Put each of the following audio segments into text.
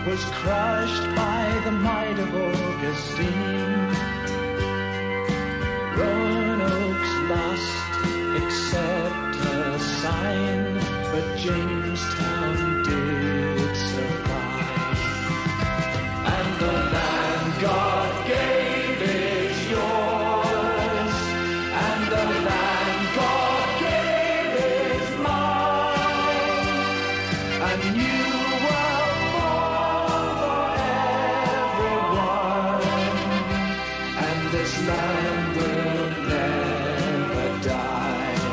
was crushed by the might of Augustine. Roanoke's lost, except a sign, but Jamestown did survive. And the land God gave is yours, and the land God gave is mine. And you were born for everyone, and this land will never die.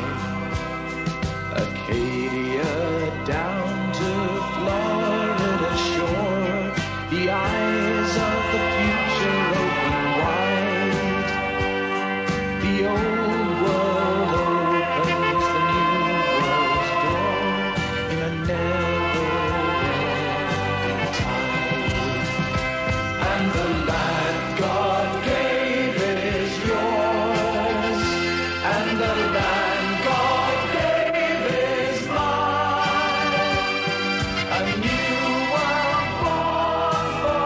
Acadia down to Florida shore, the eyes of the future open wide. The old world opens the new world's door in a never-ending tide. And the land God gave is yours, and the land God gave is mine. And you were born for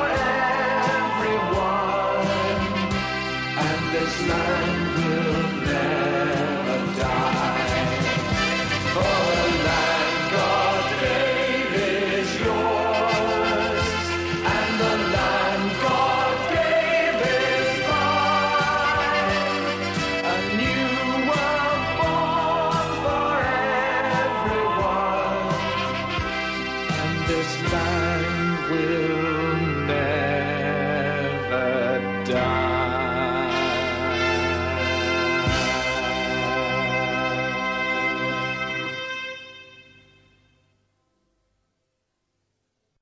everyone, and this land will never die. For the land God gave is yours, and the land God gave is mine. And you were born for everyone, and this land will never die.